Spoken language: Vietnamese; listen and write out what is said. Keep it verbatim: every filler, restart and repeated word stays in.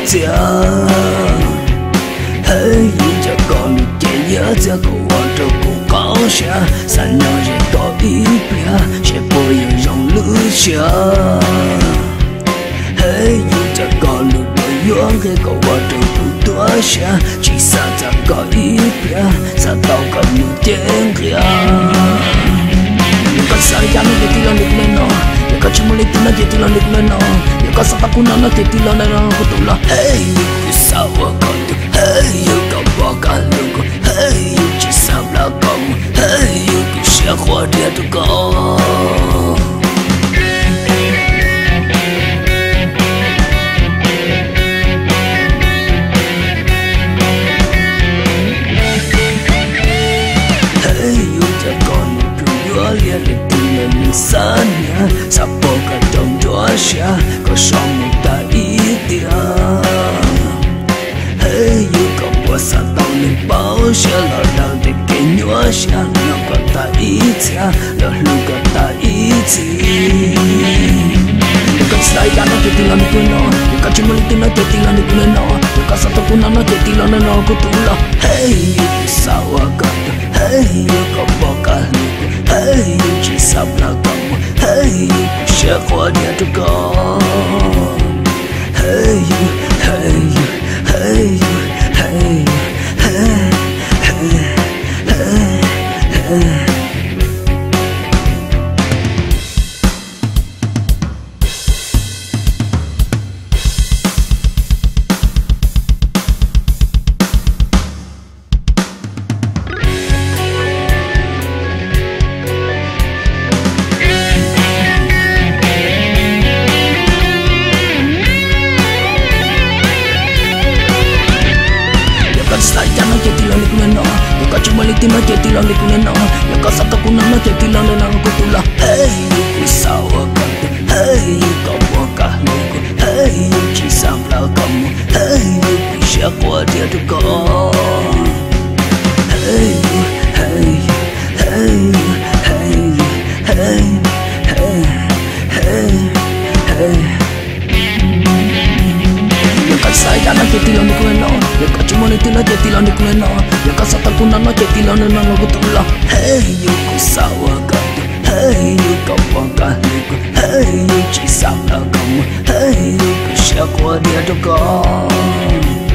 tia hey you cho con được chạy nhớ cho cô quan cho cô có xa xa nhau chỉ có ý bia sẽ bồi ở dòng lưỡi xa hey you cho con được đời yuang khi cô quan cho cô tua xa chỉ xa cho có ý bia xa tao còn được tiếng kia con sai ya no te tilo ni pleno yo ka chumuli tina te tilo ni pleno yo ka sapa kuna no te tilo na no kutula hey you sawa kondo hey you ka boka luko hey you chi sabla kom hey you ki shia khwa dia to go sana sapo ka trong doasha ko som ta itia hey you ka wasa tao ni bao sha la la de ke nyosha no ka ta itia la lu ka ta iti ka sai ya no te tila ni kuno ka chimuli tina te tila ni kuno ka sa to kuna no te tila no no ko tula hey you sawa ka hey you ka boka hey you chi sabla kam hey you share kwa dia to go hey you hey you hey you hey you hey hey hey Tima ke tilo ni kuneno yo ka sa to kuna no ke tilo na ko tula hey you sawa ka hey you ka boka luko hey you chi sabla kam hey you ki sha kwa dia to go hey you hey you hey you hey you hey hey hey yo ka sa ya na ke tilo ni kuneno yo ka chumoni tina ke tilo ni kuneno yo ka sa to kuna no ke tilo na no ko tula hey you ku sawa ka hey you ka boka luko hey you chi sabla kam hey you ki sha kwa dia to go